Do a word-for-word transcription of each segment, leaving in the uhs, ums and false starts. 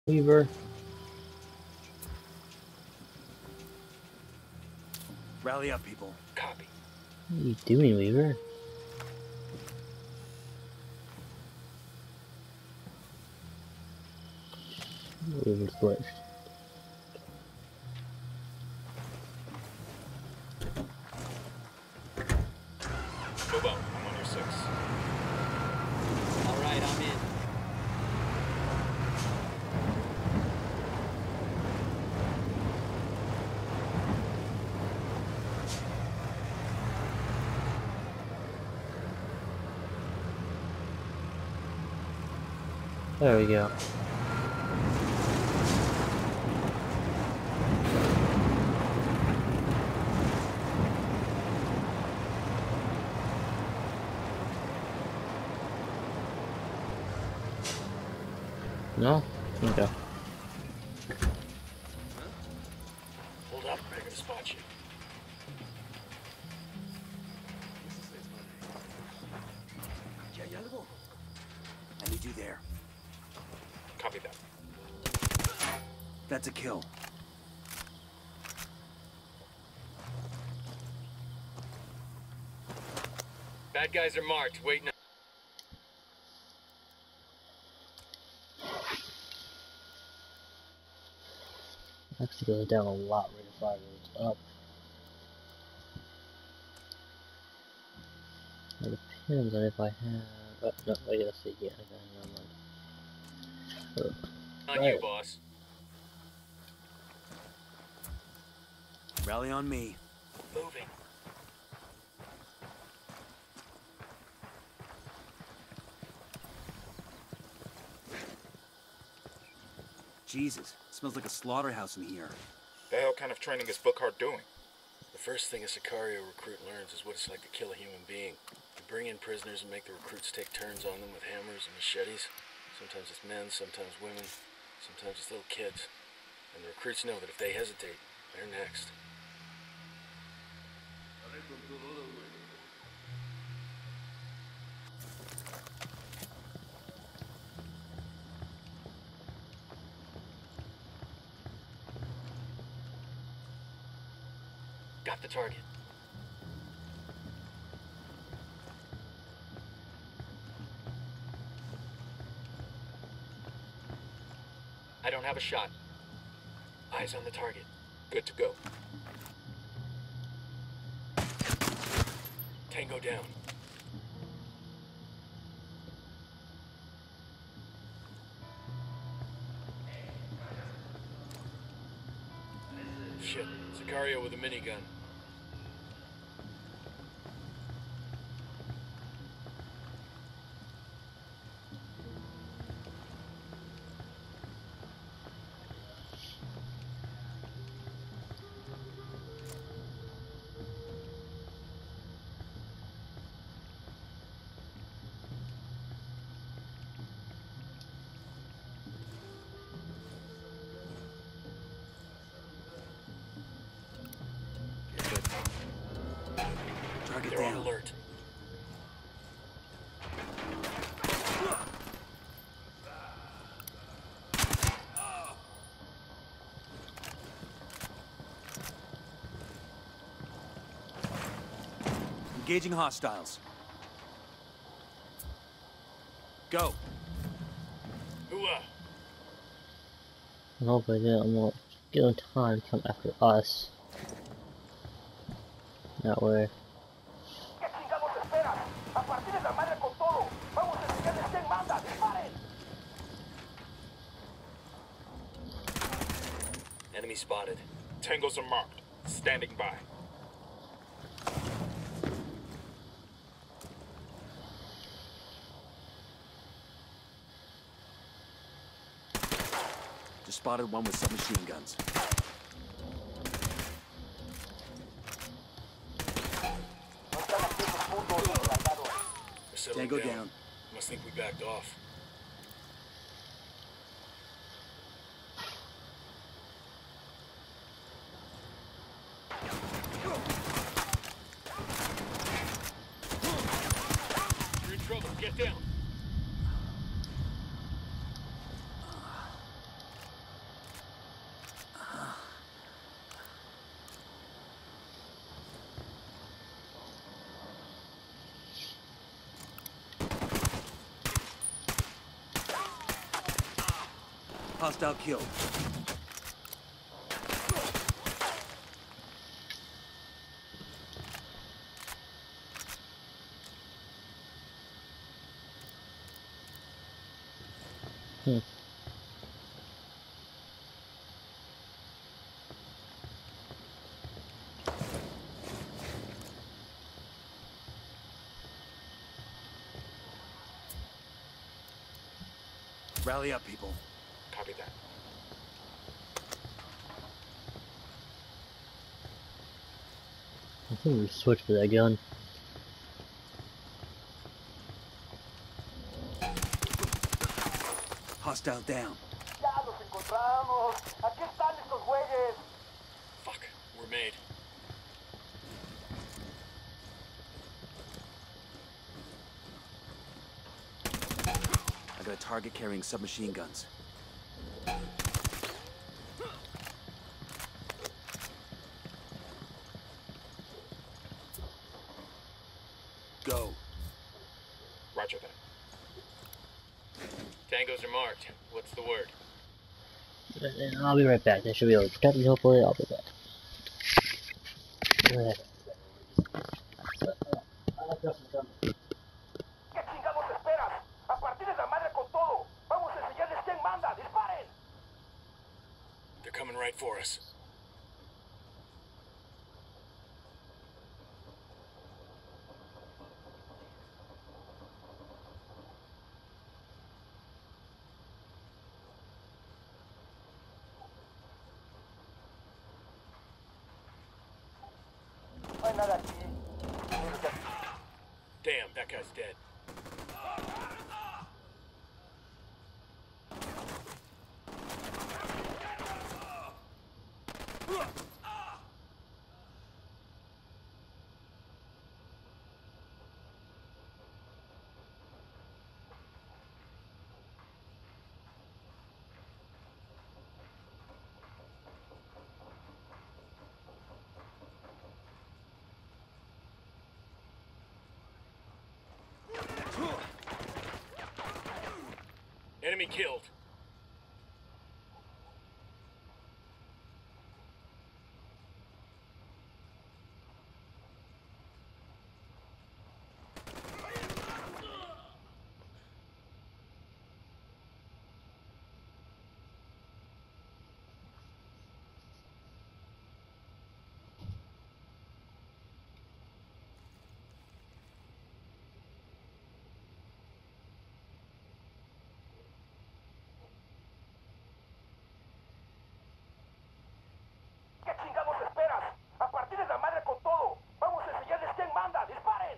Weaver. Rally up, people. Copy. What are you doing, Weaver? Weaver's glitched. Move up. I'm on your six. All right, I'm in. There we go. No? Okay. Hold up. They're gonna spot you. ¿Ya hay algo? I need you there. Copy that. That's a kill. Bad guys are marked. Wait now. Actually goes down a lot when the fire goes up. It depends on if I have. Oh, no, I gotta see. Yeah, okay, never mind. Oh, On right. you, boss. Rally on me. Moving. Jesus, smells like a slaughterhouse in here. The hell kind of training is Bookhart doing? The first thing a Sicario recruit learns is what it's like to kill a human being. You bring in prisoners and make the recruits take turns on them with hammers and machetes. Sometimes it's men, sometimes women, sometimes it's little kids. And the recruits know that if they hesitate, they're next. Got the target. I don't have a shot. Eyes on the target. Good to go. Tango down. Shit. Sicario with a minigun. Target They're on down. alert. Engaging hostiles. Go. Hooah! And hopefully they won't get on time to come after us. That way. ¿Qué chingados esperan? ¡A partir de la madre con todo! ¡Vamos a enseñarles quién manda! ¡Disparen! Enemy spotted. Tangos are marked. Standing by. Just spotted one with submachine guns. We're settling Tango down. Must think we backed off. You're in trouble. Get down. Hostile killed. Hmm. Rally up, people. Copy that. I think we switched for that gun. Hostile down. Ya los encontramos. Aquí están estos güeyes. Fuck, we're made. I got a target carrying submachine guns. Go. Roger that. Tangos are marked. What's the word? Uh, I'll be right back. They should be able to protect me, hopefully. I'll be back. Go ahead. ¿Qué chingados esperas? A partir de la madre con todo. Vamos a enseñarles quién manda. ¡Disparen! They're coming right for us. No hay nada aquí. Damn, that guy's dead. Enemy killed. ¿Qué chingados esperas? A partir de la madre con todo. Vamos a enseñarles quién manda. ¡Disparen!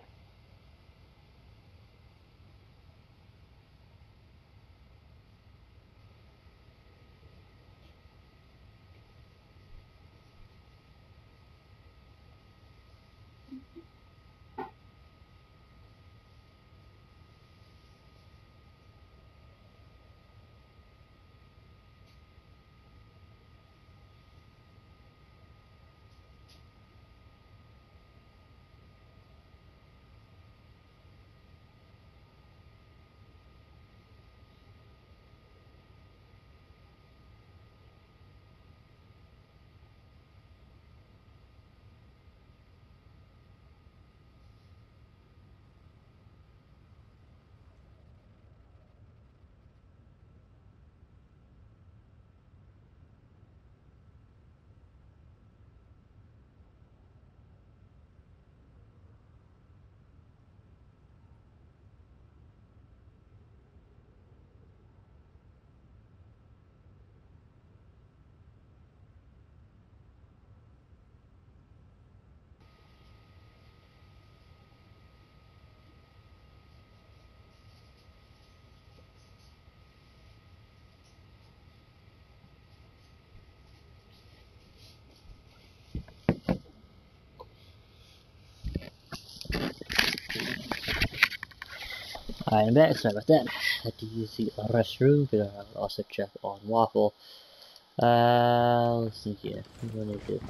Alright, I'm back. Sorry about that. Had to use the restroom, but I'll also check on Waffle. Uh, let's see here. What do I do?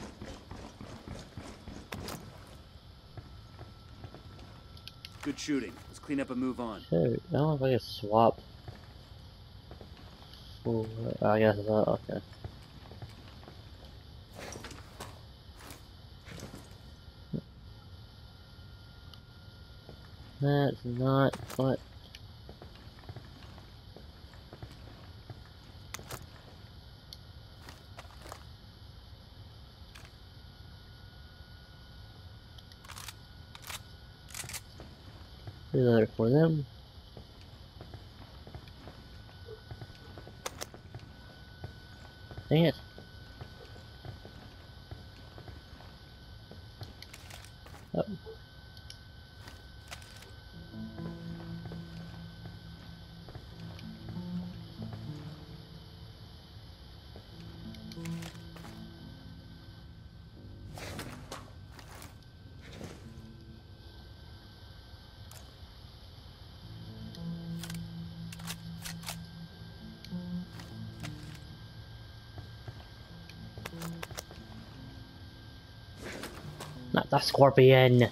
Good shooting. Let's clean up and move on. Sure. I don't know if I can swap. Oh, I guess it's uh, okay. That's not what. Reload it for them. Dang it. Oh. Not the scorpion.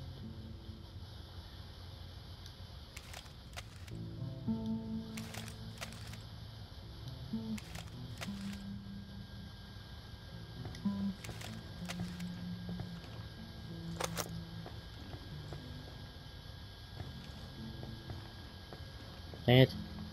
Dang it.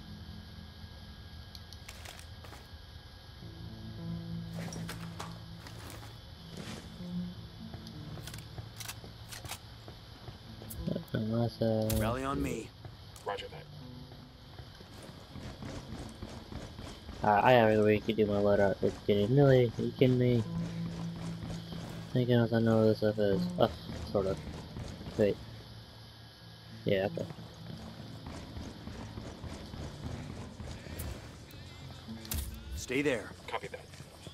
Unless, uh... Rally on me. Roger that. Alright, I gotta go read, do my letter. It's getting really, are you kidding me? Thinking as I know where this stuff is. Oh, sort of. Wait. Yeah, okay. Stay there. Copy that.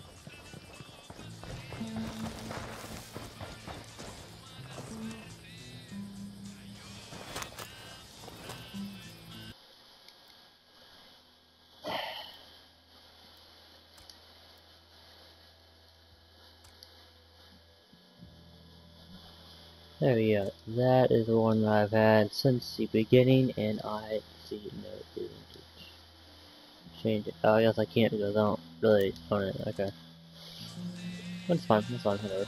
There we go. That is the one that I've had since the beginning, and I see no reason to change it. Oh, I guess I can't because I don't really own it. Okay. That's fine. That's fine. Whatever.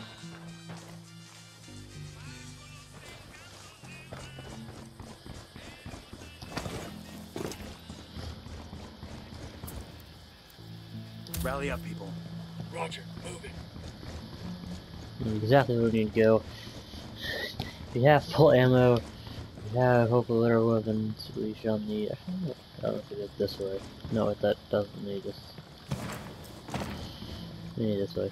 Rally up, people. Roger, move it. Exactly where we need to go. If you have full ammo, you have hopefully litter weapons, we shall need. I don't know if it is this way. No, it that doesn't need this. We need this way.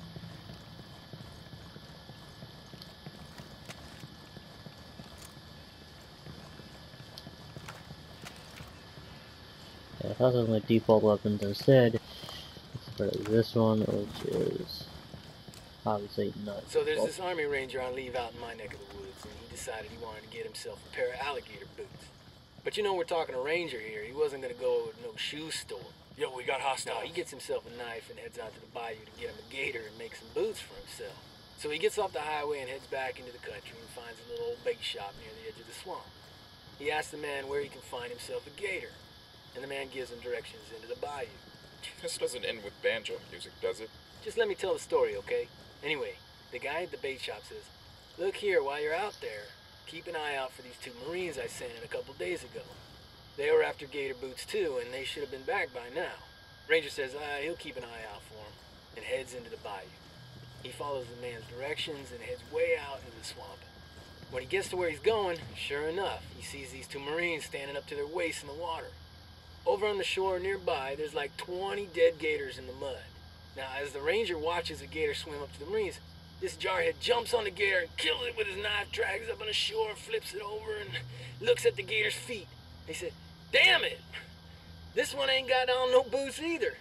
Yeah, I thought those were my default weapons instead. Let's put this one, which is obviously not. So there's default. this army ranger on leave out in my neck of the woods, and he decided he wanted to get himself a pair of alligator boots. But you know we're talking a ranger here. He wasn't gonna go to no shoe store. Yo, we got hostiles. No, he gets himself a knife and heads out to the bayou to get him a gator and make some boots for himself. So he gets off the highway and heads back into the country and finds a little old bait shop near the edge of the swamp. He asks the man where he can find himself a gator, and the man gives him directions into the bayou. This doesn't end with banjo music, does it? Just let me tell the story, okay? Anyway, the guy at the bait shop says, "Look here, while you're out there, keep an eye out for these two Marines I sent in a couple days ago. They were after gator boots too, and they should have been back by now." Ranger says, ah, he'll keep an eye out for him, and heads into the bayou. He follows the man's directions and heads way out into the swamp. When he gets to where he's going, sure enough, he sees these two Marines standing up to their waists in the water. Over on the shore nearby, there's like twenty dead gators in the mud. Now, as the ranger watches a gator swim up to the Marines, this jarhead jumps on the gator and kills it with his knife, drags it up on the shore, flips it over, and looks at the gator's feet. He said, "Damn it! This one ain't got on no boots either."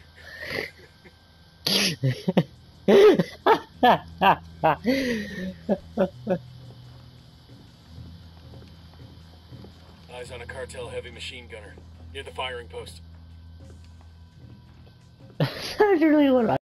Eyes on a cartel heavy machine gunner near the firing post. That's really what I